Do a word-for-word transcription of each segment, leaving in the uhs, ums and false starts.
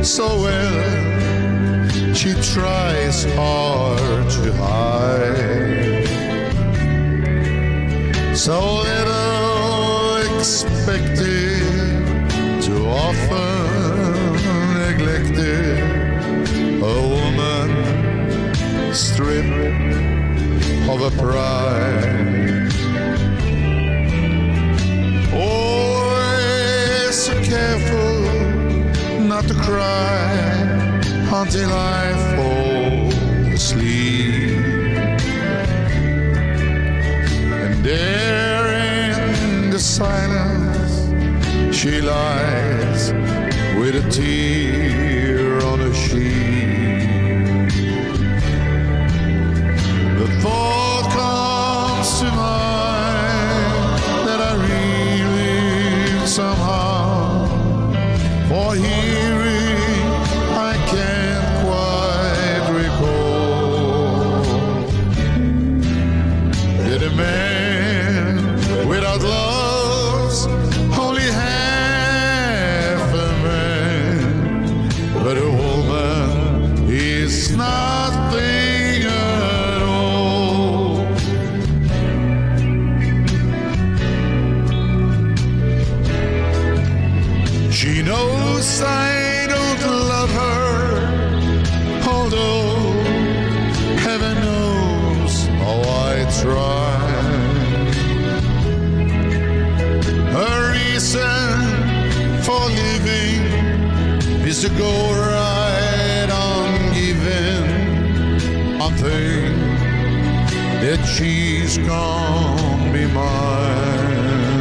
so well, she tries hard to hide. So little expected, too often neglected, a woman stripped of her pride. Always so careful not to cry until I fall asleep. And there in the silence she lies with a tear on her cheek. The thought comes to mind that I really somehow, for hearing I can't quite recall, that a man without love's only half a man, but a woman is nothing at all. She knows I don't love her, although heaven knows how I try. Her reason for living is to go right on giving, on thing that she's gonna be mine.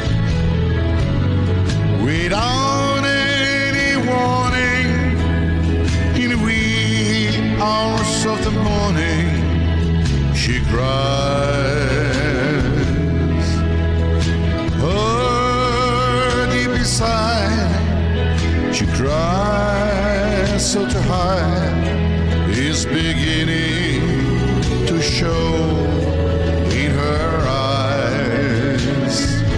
Without any warning, in the wee hours of the morning, she cries. Her deep inside, she cries so to hide is beginning to show in her eyes.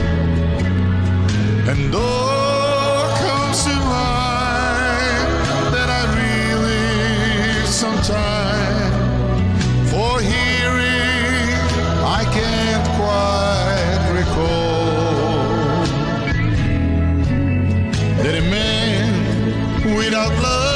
And though comes to mind that I really sometime, for hearing I can't quite recall, that a man without love